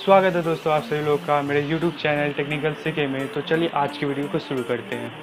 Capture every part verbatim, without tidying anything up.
स्वागत है दोस्तों आप सभी लोग का मेरे YouTube चैनल टेक्निकल सीखे में। तो चलिए आज की वीडियो को शुरू करते हैं।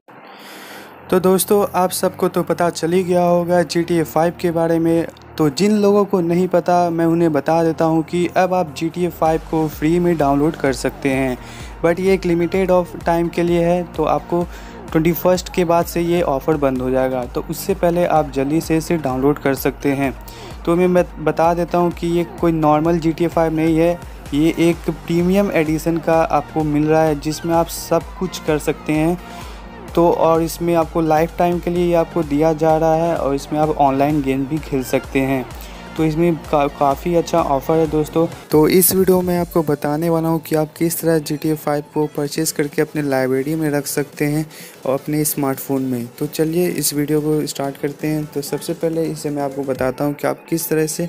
तो दोस्तों आप सबको तो पता चल ही गया होगा जी टी ए फाइव के बारे में। तो जिन लोगों को नहीं पता मैं उन्हें बता देता हूं कि अब आप जी टी ए फाइव को फ्री में डाउनलोड कर सकते हैं, बट ये एक लिमिटेड ऑफ टाइम के लिए है। तो आपको ट्वेंटी फर्स्ट के बाद से ये ऑफ़र बंद हो जाएगा, तो उससे पहले आप जल्दी से इसे डाउनलोड कर सकते हैं। तो मैं बता देता हूँ कि ये कोई normal G T A five नहीं है, ये एक प्रीमियम एडिशन का आपको मिल रहा है जिसमें आप सब कुछ कर सकते हैं। तो और इसमें आपको लाइफ टाइम के लिए ये आपको दिया जा रहा है और इसमें आप ऑनलाइन गेम भी खेल सकते हैं। तो इसमें का, काफ़ी अच्छा ऑफ़र है दोस्तों। तो इस वीडियो में आपको बताने वाला हूँ कि आप किस तरह जी टी ए फाइव को परचेज़ करके अपने लाइब्रेरी में रख सकते हैं और अपने स्मार्टफोन में। तो चलिए इस वीडियो को स्टार्ट करते हैं। तो सबसे पहले इसे मैं आपको बताता हूँ कि आप किस तरह से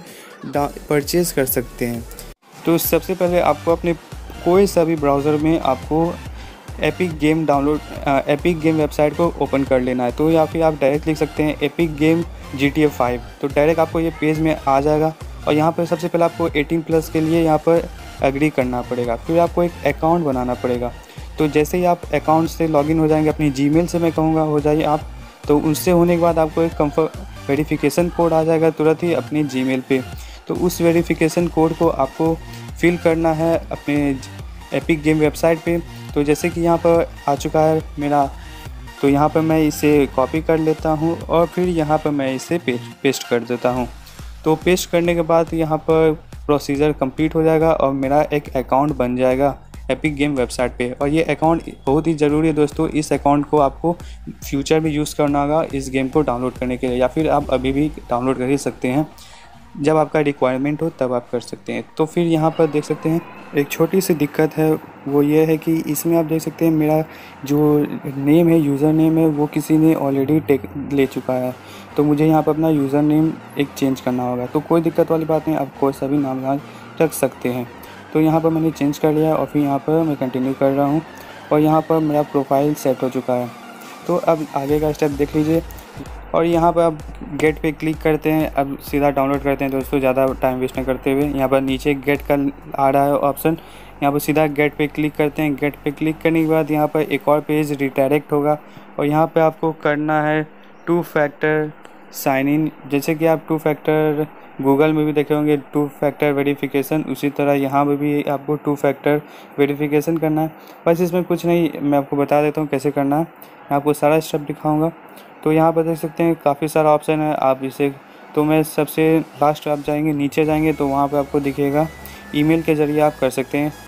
परचेज़ कर सकते हैं। तो सबसे पहले आपको अपने कोई सा भी ब्राउज़र में आपको epic game download epic game website को ओपन कर लेना है। तो या फिर आप डायरेक्ट लिख सकते हैं epic game G T A five. तो डायरेक्ट आपको ये पेज में आ जाएगा और यहाँ पर सबसे पहले आपको एटीन प्लस के लिए यहाँ पर एग्री करना पड़ेगा। फिर आपको एक अकाउंट बनाना पड़ेगा। तो जैसे ही आप अकाउंट से लॉगिन हो जाएंगे, अपनी जीमेल से मैं कहूँगा हो जाइए आप, तो उससे होने के बाद आपको एक कंफर्म वेरिफिकेशन कोड आ जाएगा तुरंत ही अपनी जीमेल पे। तो उस वेरिफिकेशन कोड को आपको फिल करना है अपने एपिक गेम वेबसाइट पे। तो जैसे कि यहाँ पर आ चुका है मेरा, तो यहाँ पर मैं इसे कॉपी कर लेता हूँ और फिर यहाँ पर मैं इसे पेस्ट कर देता हूँ। तो पेस्ट करने के बाद यहाँ पर प्रोसीजर कंप्लीट हो जाएगा और मेरा एक अकाउंट बन जाएगा एपिक गेम वेबसाइट पे। और ये अकाउंट बहुत ही ज़रूरी है दोस्तों। इस अकाउंट को आपको फ्यूचर में यूज़ करना होगा इस गेम को डाउनलोड करने के लिए, या फिर आप अभी भी डाउनलोड कर ही सकते हैं, जब आपका रिक्वायरमेंट हो तब आप कर सकते हैं। तो फिर यहाँ पर देख सकते हैं एक छोटी सी दिक्कत है, वो ये है कि इसमें आप देख सकते हैं मेरा जो नेम है, यूज़र नेम है, वो किसी ने ऑलरेडी टेक ले चुका है। तो मुझे यहाँ पर अपना यूज़र नेम एक चेंज करना होगा। तो कोई दिक्कत वाली बात नहीं, आप कोई सा भी नाम यहाँ रख सकते हैं। तो यहाँ पर मैंने चेंज कर लिया और फिर यहाँ पर मैं कंटिन्यू कर रहा हूँ और यहाँ पर मेरा प्रोफाइल सेट हो चुका है। तो अब आगे का स्टेप देख लीजिए और यहाँ पर आप गेट पे क्लिक करते हैं। अब सीधा डाउनलोड करते हैं दोस्तों, ज़्यादा टाइम वेस्ट न करते हुए। यहाँ पर नीचे गेट का आ रहा है ऑप्शन, यहाँ पर सीधा गेट पे क्लिक करते हैं। गेट पे क्लिक करने के बाद यहाँ पर एक और पेज रिडायरेक्ट होगा और यहाँ पे आपको करना है टू फैक्टर साइन इन। जैसे कि आप टू फैक्टर गूगल में भी देखे होंगे टू फैक्टर वेरिफिकेशन, उसी तरह यहाँ पर भी आपको टू फैक्टर वेरिफिकेशन करना है। बस इसमें कुछ नहीं, मैं आपको बता देता हूँ कैसे करना है, मैं आपको सारा स्टेप दिखाऊँगा। तो यहाँ पर देख सकते हैं काफ़ी सारा ऑप्शन है, आप इसे, तो मैं सबसे लास्ट आप जाएंगे, नीचे जाएंगे तो वहाँ पे आपको दिखेगा ईमेल के ज़रिए आप कर सकते हैं।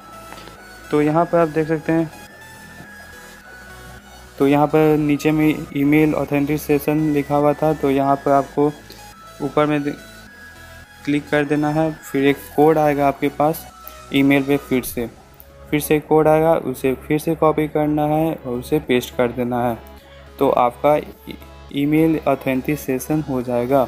तो यहाँ पर आप देख सकते हैं, तो यहाँ पर नीचे में ईमेल ऑथेंटिकेशन लिखा हुआ था, तो यहाँ पर आपको ऊपर में क्लिक कर देना है। फिर एक कोड आएगा आपके पास ईमेल पे, फिर से फिर से कोड आएगा, उसे फिर से कॉपी करना है और उसे पेस्ट कर देना है। तो आपका ईमेल ऑथेंटिकेशन हो जाएगा।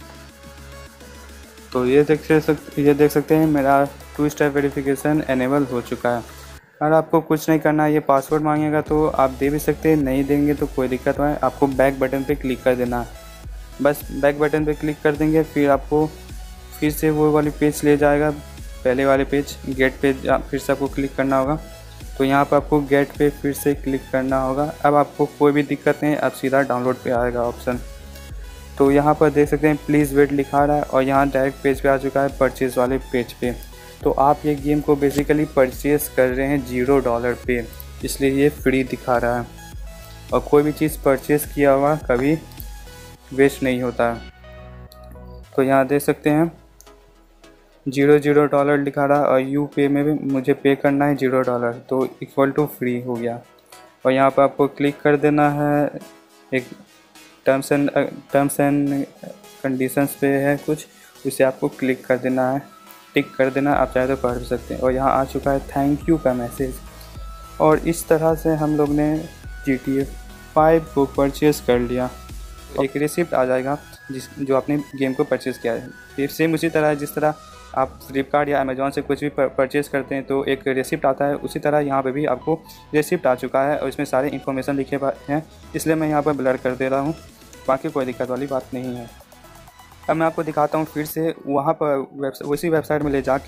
तो ये देख सकते ये देख सकते हैं मेरा टू स्टेप वेरिफिकेशन एनेबल हो चुका है। और आपको कुछ नहीं करना है, ये पासवर्ड मांगेगा तो आप दे भी सकते हैं, नहीं देंगे तो कोई दिक्कत नहीं है। आपको बैक बटन पे क्लिक कर देना है, बस बैक बटन पे क्लिक कर देंगे। फिर आपको फिर से वो वाली पेज ले जाएगा, पहले वाले पेज गेट पे फिर से आपको क्लिक करना होगा। तो यहाँ पर आपको गेट पे फिर से क्लिक करना होगा। अब आपको कोई भी दिक्कत नहीं, अब सीधा डाउनलोड पे आएगा ऑप्शन। तो यहाँ पर देख सकते हैं प्लीज़ वेट लिखा रहा है और यहाँ डायरेक्ट पेज पे आ चुका है, परचेज़ वाले पेज पे। तो आप ये गेम को बेसिकली परचेज़ कर रहे हैं जीरो डॉलर पे, इसलिए ये फ्री दिखा रहा है। और कोई भी चीज़ परचेज़ किया हुआ कभी वेस्ट नहीं होता है। तो यहाँ देख सकते हैं जीरो जीरो डॉलर लिखा रहा और यू पे में भी मुझे पे करना है जीरो डॉलर, तो इक्वल टू फ्री हो गया। और यहाँ पर आपको क्लिक कर देना है, एक terms and terms and conditions पे है कुछ, उसे आपको क्लिक कर देना है, टिक कर देना। आप चाहे तो पढ़ भी सकते हैं। और यहाँ आ चुका है थैंक यू का मैसेज। और इस तरह से हम लोग ने जी टी ए फाइव को परचेज़ कर लिया। एक रिसिप्ट आ जाएगा जिस जो आपने गेम को परचेज़ किया है। फिर सेम उसी तरह जिस तरह आप फ्लिपकार्ट या अमेज़ॉन से कुछ भी परचेज़ करते हैं तो एक रेसिप्ट आता है, उसी तरह यहाँ पे भी आपको रेसिप्ट आ चुका है और इसमें सारे इन्फॉर्मेशन लिखे हैं, इसलिए मैं यहाँ पर ब्लर कर दे रहा हूँ। बाकी कोई दिक्कत वाली बात नहीं है। अब मैं आपको दिखाता हूँ फिर से वहाँ पर वेब उसी वेबसाइट में ले जाके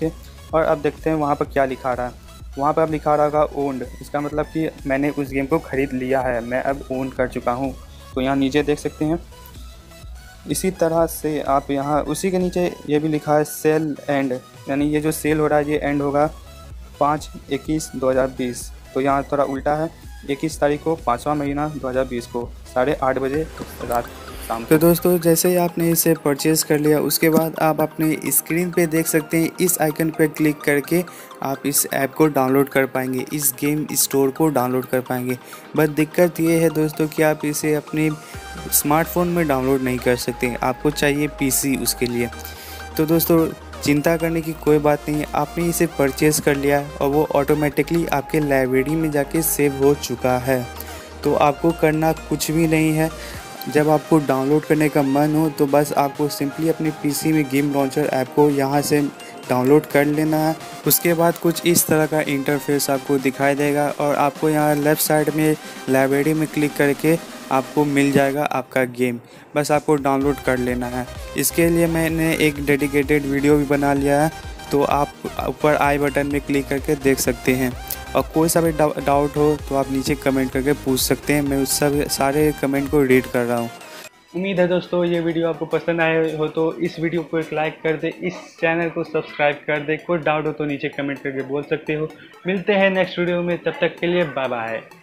और अब देखते हैं वहाँ पर क्या लिखा रहा है। वहाँ पर अब लिखा रहा होगा ओन्ड, इसका मतलब कि मैंने उस गेम को ख़रीद लिया है, मैं अब ओन कर चुका हूँ। तो यहाँ नीचे देख सकते हैं। इसी तरह से आप यहाँ उसी के नीचे ये भी लिखा है सेल एंड, यानी ये जो सेल हो रहा है ये एंड होगा पाँच इक्कीस दो हज़ार बीस। तो यहाँ थोड़ा उल्टा है, इक्कीस तारीख को पाँचवा महीना दो हज़ार बीस को साढ़े आठ बजे रात शाम को। तो दोस्तों जैसे ही आपने इसे परचेज़ कर लिया उसके बाद आप अपने स्क्रीन पे देख सकते हैं इस आइकन पे क्लिक करके आप इस ऐप को डाउनलोड कर पाएंगे, इस गेम स्टोर को डाउनलोड कर पाएंगे। बस दिक्कत ये है दोस्तों कि आप इसे अपने स्मार्टफोन में डाउनलोड नहीं कर सकते, आपको चाहिए पीसी उसके लिए। तो दोस्तों चिंता करने की कोई बात नहीं है, आपने इसे परचेज़ कर लिया और वो ऑटोमेटिकली आपके लाइब्रेरी में जाके सेव हो चुका है। तो आपको करना कुछ भी नहीं है। जब आपको डाउनलोड करने का मन हो तो बस आपको सिंपली अपने पीसी में गेम लॉन्चर ऐप को यहाँ से डाउनलोड कर लेना है। उसके बाद कुछ इस तरह का इंटरफेस आपको दिखाई देगा और आपको यहाँ लेफ़्ट साइड में लाइब्रेरी में क्लिक करके आपको मिल जाएगा आपका गेम, बस आपको डाउनलोड कर लेना है। इसके लिए मैंने एक डेडिकेटेड वीडियो भी बना लिया है, तो आप ऊपर आई बटन में क्लिक करके देख सकते हैं। और कोई सा भी डाउट हो तो आप नीचे कमेंट करके पूछ सकते हैं, मैं उस सब सारे कमेंट को रीड कर रहा हूँ। उम्मीद है दोस्तों ये वीडियो आपको पसंद आए हो तो इस वीडियो को एक लाइक कर दे, इस चैनल को सब्सक्राइब कर दे। कोई डाउट हो तो नीचे कमेंट करके बोल सकते हो। मिलते हैं नेक्स्ट वीडियो में, तब तक के लिए बाय बाय।